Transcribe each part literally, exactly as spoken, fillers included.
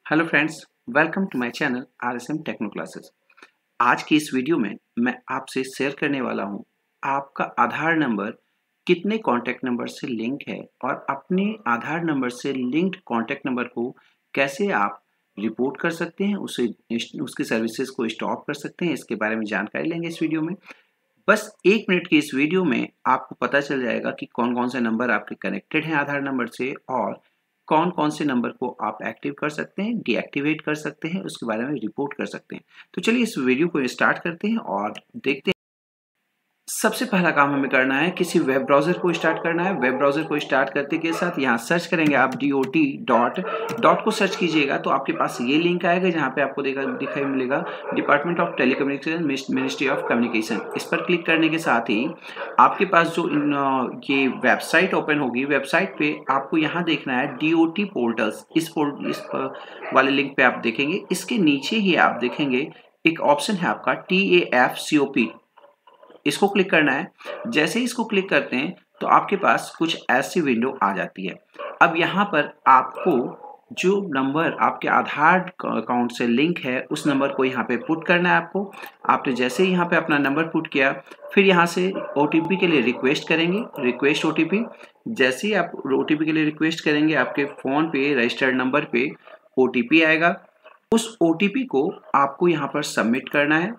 Hello friends, welcome to my channel R S M techno classes. आज की इस video में मैं आपसे शेयर करने वाला हूं आपका आधार नंबर कितने कॉन्टैक्ट नंबर से लिंक है और अपने आधार नंबर से लिंक्ड कॉन्टैक्ट नंबर को कैसे आप रिपोर्ट कर सकते हैं, उसे उसकी सर्विसेज को स्टॉप कर सकते हैं। इसके बारे में जानकारी लेंगे इस वीडियो में। बस एक मिनट की इस वीडियो में आपको पता चल जाएगा कि कौन कौन से नंबर आपके कनेक्टेड हैं आधार नंबर से और कौन कौन से नंबर को आप एक्टिव कर सकते हैं, डीएक्टिवेट कर सकते हैं, उसके बारे में रिपोर्ट कर सकते हैं। तो चलिए इस वीडियो को स्टार्ट करते हैं और देखते हैं। सबसे पहला काम हमें करना है, किसी वेब ब्राउजर को स्टार्ट करना है। वेब ब्राउजर को स्टार्ट करते के साथ यहाँ सर्च करेंगे आप D O T dot dot को सर्च कीजिएगा तो आपके पास ये लिंक आएगा जहाँ पे आपको देखा दिखाई मिलेगा department of telecommunication, ministry of communication. इस पर क्लिक करने के साथ ही आपके पास जो इन, ये वेबसाइट ओपन होगी। वेबसाइट पे आपको यहाँ देखना है डी ओ टी पोर्टल्स। इस पोर्ट इस वाले लिंक पे आप देखेंगे। इसके नीचे ही आप देखेंगे एक ऑप्शन है आपका T A F C O P. इसको क्लिक करना है। जैसे ही इसको क्लिक करते हैं तो आपके पास कुछ ऐसी विंडो आ जाती है। अब यहाँ पर आपको जो नंबर आपके आधार अकाउंट से लिंक है उस नंबर को यहाँ पे पुट करना है आपको। आपने जैसे ही यहाँ पे अपना नंबर पुट किया, फिर यहाँ से ओटीपी के लिए रिक्वेस्ट करेंगे, रिक्वेस्ट ओटीपी। जैसे ही आप ओटीपी के लिए रिक्वेस्ट करेंगे, आपके फ़ोन पे रजिस्टर्ड नंबर पे ओटीपी आएगा। उस ओटीपी को आपको यहाँ पर सबमिट करना है।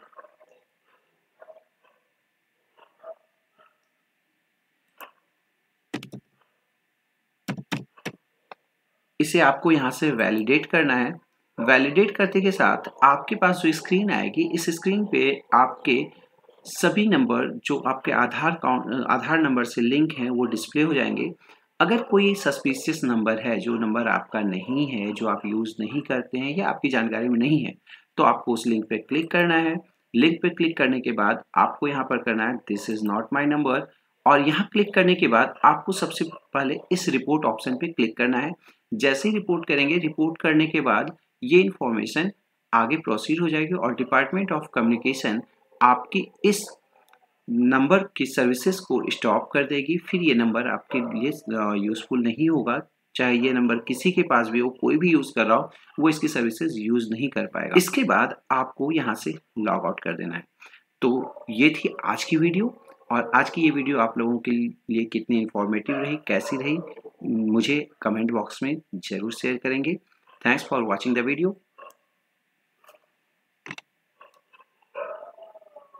इसे आपको यहाँ से वैलिडेट करना है। वैलिडेट करते के साथ आपके पास जो स्क्रीन आएगी, इस स्क्रीन पे आपके सभी नंबर जो आपके आधार आधार नंबर से लिंक हैं वो डिस्प्ले हो जाएंगे। अगर कोई सस्पिशियस नंबर है, जो नंबर आपका नहीं है, जो आप यूज़ नहीं करते हैं या आपकी जानकारी में नहीं है, तो आपको उस लिंक पे क्लिक करना है। लिंक पे क्लिक करने के बाद आपको यहाँ पर करना है this is not my number, और यहाँ क्लिक करने के बाद आपको सबसे पहले इस रिपोर्ट ऑप्शन पे क्लिक करना है। जैसे ही रिपोर्ट करेंगे, रिपोर्ट करने के बाद ये इन्फॉर्मेशन आगे प्रोसीड हो जाएगी और डिपार्टमेंट ऑफ कम्युनिकेशन आपकी इस नंबर की सर्विसेज को स्टॉप कर देगी। फिर ये नंबर आपके लिए यूज़फुल नहीं होगा। चाहे ये नंबर किसी के पास भी हो, कोई भी यूज़ कर रहा हो, वो इसकी सर्विसेज यूज़ नहीं कर पाएगा। इसके बाद आपको यहाँ से लॉग आउट कर देना है। तो ये थी आज की वीडियो, और आज की ये वीडियो आप लोगों के लिए कितनी इन्फॉर्मेटिव रही, कैसी रही, मुझे कमेंट बॉक्स में ज़रूर शेयर करेंगे। Thanks for watching the video.